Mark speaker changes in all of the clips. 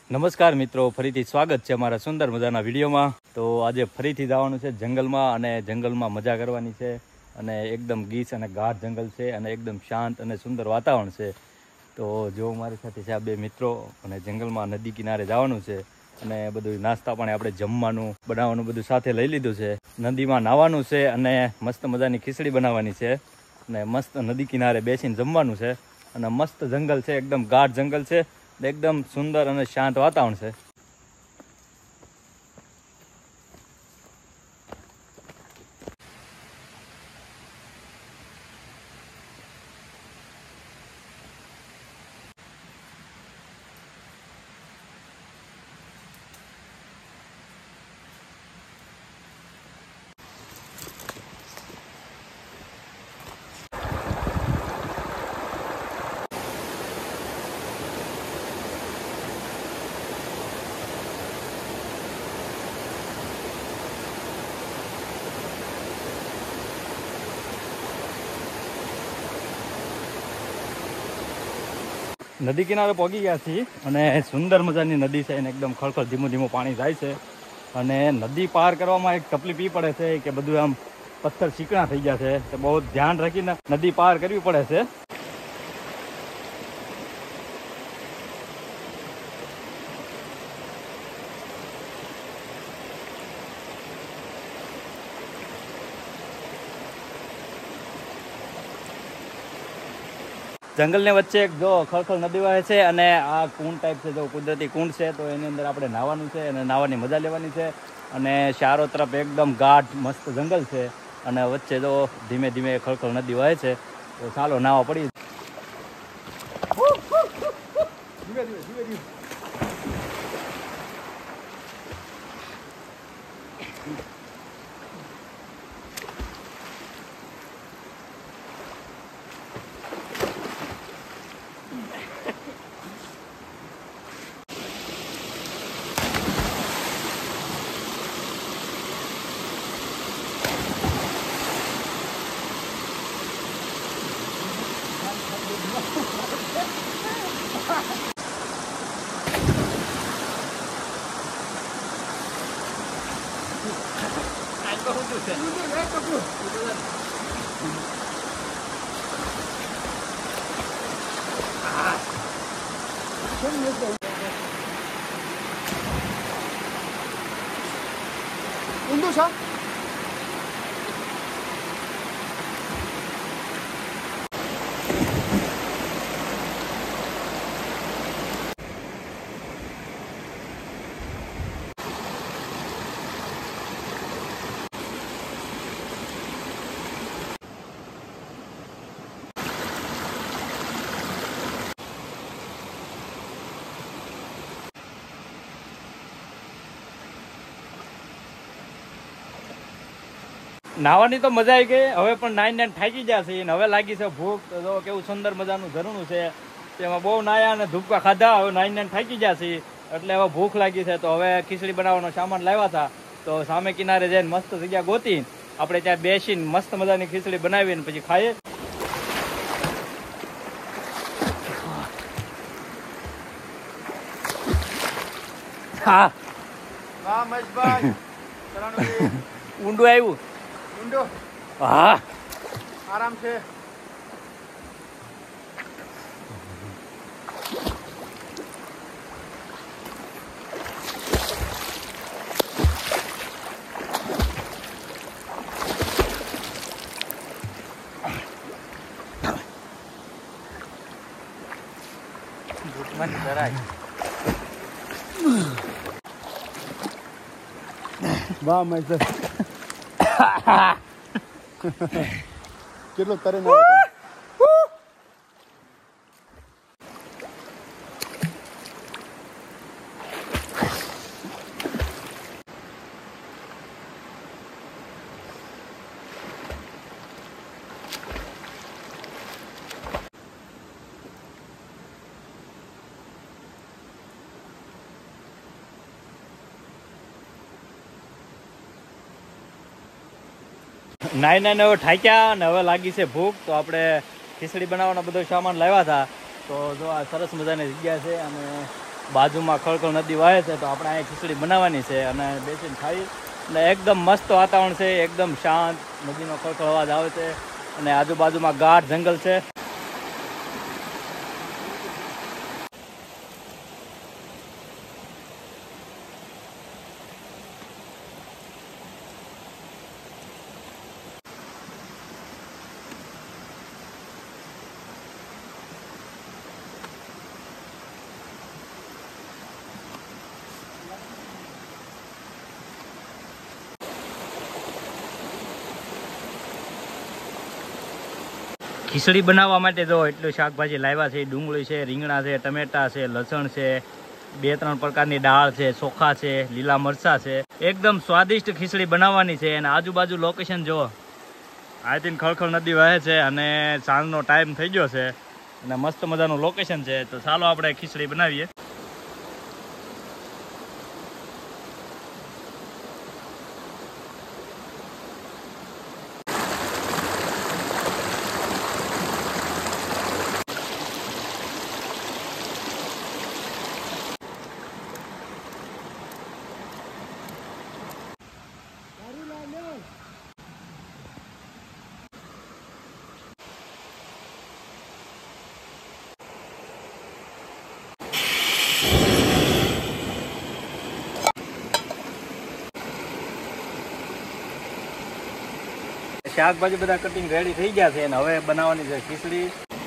Speaker 1: નમસ્કાર મિત્રો, ફરીથી સ્વાગત છે અમારા સુંદર મજાના વિડીયોમાં। તો આજે ફરીથી જવાનું છે જંગલમાં અને જંગલમાં મજા કરવાની છે અને એકદમ ગીચ અને ગાઢ જંગલ છે અને એકદમ શાંત અને સુંદર વાતાવરણ છે। તો જો મારી સાથે છે આ બે મિત્રો અને જંગલમાં નદી કિનારે જવાનું છે અને બધું નાસ્તા પાણી આપણે જમવાનું બનાવવાનું બધું સાથે લઈ લીધું છે। નદીમાં નાહવાનું છે અને મસ્ત મજાની ખીચડી બનાવવાની છે અને મસ્ત નદી કિનારે બેસીને જમવાનું છે અને મસ્ત જંગલ છે, એકદમ ગાઢ જંગલ છે, એકદમ સુંદર અને શાંત વાતાવરણ છે। નદી કિનારે પહોંચી ગયા છીએ અને સુંદર મજાની નદી છે અને એકદમ ખળખળ ધીમું ધીમું પાણી જાય છે અને નદી પાર કરવામાં એક તકલીફ એ પડે છે કે બધું આમ પથ્થર ચીકણા થઈ ગયા છે, તો બહુ ધ્યાન રાખીને નદી પાર કરવી પડે છે। જંગલની વચ્ચે એક જો ખળખળ નદી વહે છે અને આ કુંડ ટાઈપ છે, જો કુદરતી કુંડ છે, તો એની અંદર આપણે નાહવાનું છે અને નાહવાની મજા લેવાની છે અને ચારો તરફ એકદમ ગાઢ મસ્ત જંગલ છે અને વચ્ચે જો ધીમે ધીમે ખળખળ નદી વહે છે, તો ચાલો નાહવા પડી।
Speaker 2: ઊંધું છે?
Speaker 1: નાહવાની તો મજા આવી ગઈ, હવે પણ નાઈને થાકી ગયા છે ને હવે લાગી છે ભૂખ। તો જો કેવું સુંદર મજાનું ઝરણું છે, તેમાં બહુ નાયા અને ધૂપકા ખાધા, હવે નાઈને થાકી ગયા છે એટલે હવે ભૂખ લાગી છે। તો હવે ખીચડી બનાવવાનો સામાન લાવ્યા હતા, તો સામે કિનારે જઈને મસ્ત જગ્યા ગોતી આપણે ત્યાં બેસીને મસ્ત મજાની ખીચડી બનાવીને પછી ખાઈએ। હા
Speaker 2: હા મહેશભાઈ,
Speaker 1: ઊંડું આવ્યું,
Speaker 2: ઊંડો
Speaker 1: હા
Speaker 2: આરામ છે। વાહ મહેશભાઈ, કેટલો તરે ના
Speaker 1: નાઈ નાઈને હવે ઠાક્યા અને હવે લાગી છે ભૂખ, તો આપણે ખીચડી બનાવવાનો બધો સામાન લાવ્યા હતા। તો જો આ સરસ મજાની જગ્યા છે અને બાજુમાં ખળખળ નદી વહે છે, તો આપણે અહીંયા ખીચડી બનાવવાની છે અને બેસીને ખાઈ. અને એકદમ મસ્ત વાતાવરણ છે, એકદમ શાંત, નદીનો ખળખળ અવાજ આવે છે અને આજુબાજુમાં ગાઢ જંગલ છે. ખીચડી બનાવવા માટે જો એટલું શાકભાજી લાવ્યા છે. ડુંગળી છે, રીંગણા છે, ટમેટા છે, લસણ છે, 2-3 પ્રકારની દાળ છે, ચોખા છે, લીલા મરચાં છે. એકદમ સ્વાદિષ્ટ ખીચડી બનાવવાની છે. અને આજુબાજુ લોકેશન જુઓ, આથી ખળખળ નદી વહે છે અને સાંજનો ટાઈમ થઈ ગયો છે અને મસ્ત મજાનું લોકેશન છે. તો ચાલો આપણે ખીચડી બનાવીએ. શાકભાજી બધા કટિંગ રેડી થઈ ગયા છે અને હવે બનાવવાની છે ખીચડી.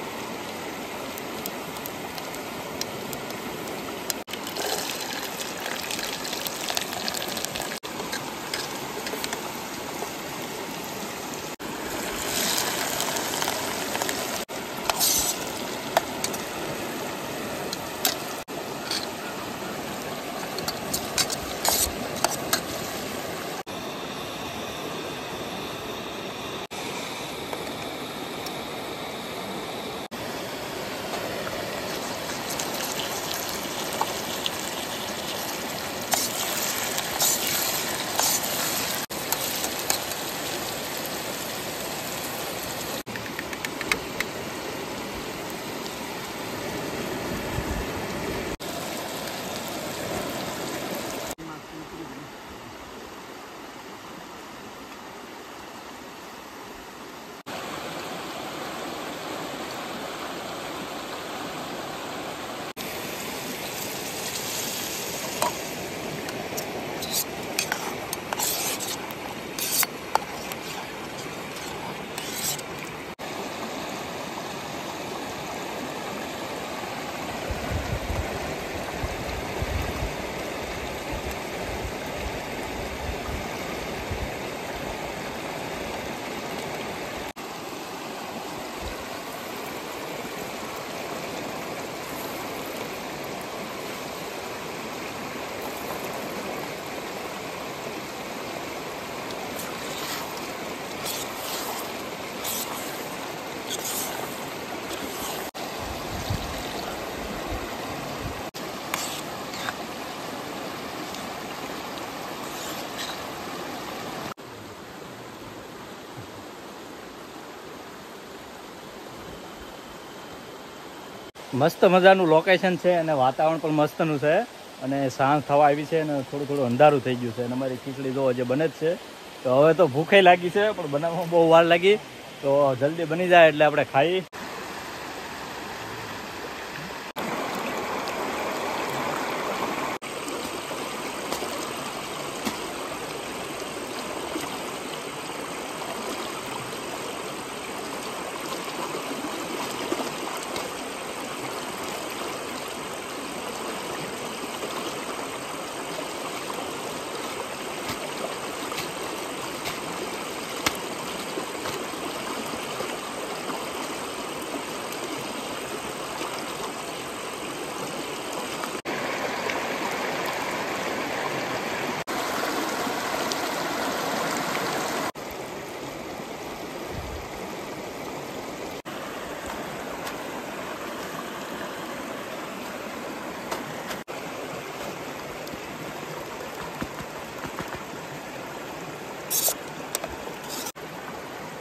Speaker 1: મસ્ત મજાનું લોકેશન છે અને વાતાવરણ પણ મસ્તનું છે અને સાંજ થવા આવી છે અને થોડું થોડું અંધારું થઈ ગયું છે અને અમારી ખીચડી જો જે બને જ છે. તો હવે તો ભૂખે લાગી છે પણ બનાવવામાં બહુ વાર લાગી, તો જલ્દી બની જાય એટલે આપણે ખાઈ.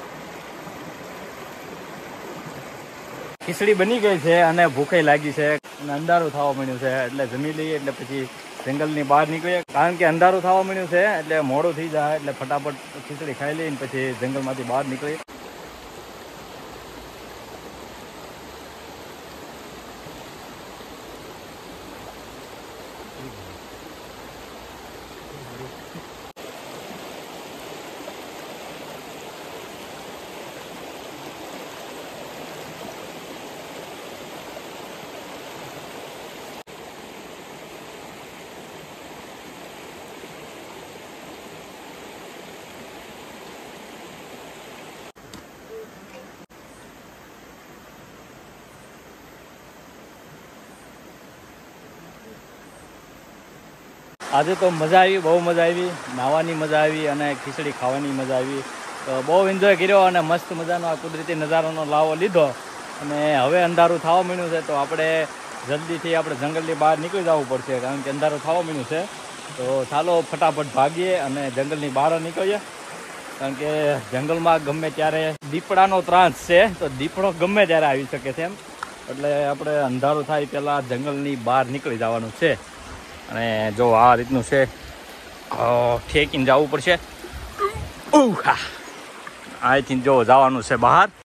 Speaker 1: ખીચડી બની ગઈ છે અને ભૂખે લાગી છે. અને અંધારું થવા માંડ્યું છે એટલે જમી લઈએ એટલે પછી જંગલની બહાર નીકળીએ. કારણ કે અંધારું થવા માંડ્યું છે એટલે મોડું થઈ જાય એટલે ફટાફટ ખીચડી ખાઈ લઈને પછી જંગલમાંથી બહાર નીકળીએ. આજે તો મજા આવી, બહુ મજા આવી. નાહવાની મજા આવી અને ખીચડી ખાવાની મજા આવી. તો બહુ એન્જોય કર્યો અને મસ્ત મજાનો આ કુદરતી નજારાનો લાવો લીધો. અને હવે અંધારું થવા માંડ્યું છે તો આપણે જલ્દીથી આપણે જંગલની બહાર નીકળી જવું પડશે કારણ કે અંધારું થવા માંડ્યું છે. તો ચાલો ફટાફટ ભાગીએ અને જંગલની બહાર નીકળીએ. કારણ કે જંગલમાં ગમે ત્યારે દીપડાનો ત્રાસ છે તો દીપડો ગમે ત્યારે આવી શકે છે એમ. એટલે આપણે અંધારું થાય પહેલાં જંગલની બહાર નીકળી જવાનું છે. અને જો આ રીતનું છે, ઠેકીને જવું પડશે. અહીંથી જો જવાનું છે બહાર.